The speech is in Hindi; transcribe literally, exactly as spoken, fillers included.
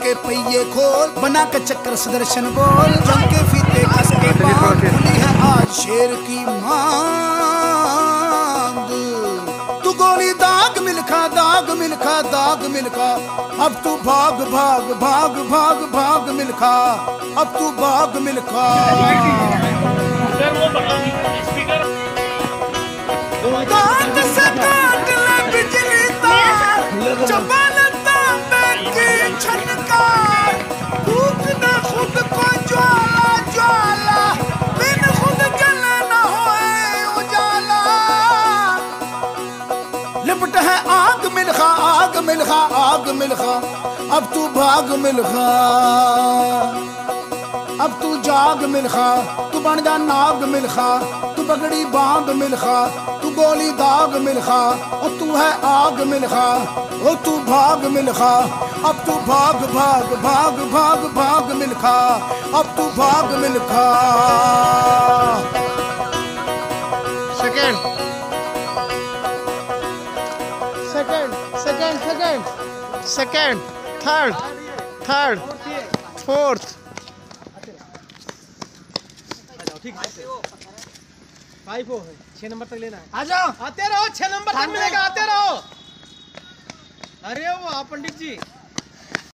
के पहिए खोल, बना के चक्कर सुदर्शन बोल, जंग के फीते कस के बांध, खुली है आज शेर की मांग। तू गोली दाग मिल्खा, दाग मिल्खा, दाग मिल्खा, अब तू भाग भाग भाग भाग भाग मिल्खा, अब तू भाग मिल्खा। दांत से काट ले बिजली तार, चबाल तांबे की छनकार, फूंकना खुद को ज्वाला ज्वाला, बिन खुद जले न होए उजाला। लिपट है आग मिल्खा, आग मिल्खा, आग मिल्खा, अब तू भाग मिल्खा, अब तू जाग मिल्खा, तू बन जा नाग मिल्खा, तू पगड़ी बांध मिल्खा, तू गोली दाग मिल्खा, और तू है आग मिल्खा, ओ तू भाग मिल्खा, अब तू भाग भाग भाग भाग भाग मिल्खा, अब तू भाग Milkha. Second second second second second third third fourth. ठीक है, फाइव हो है, छह नंबर तक लेना है। आ जाओ, आते रहो, छह नंबर तक मिलेगा, आते रहो। अरे वो आप पंडित जी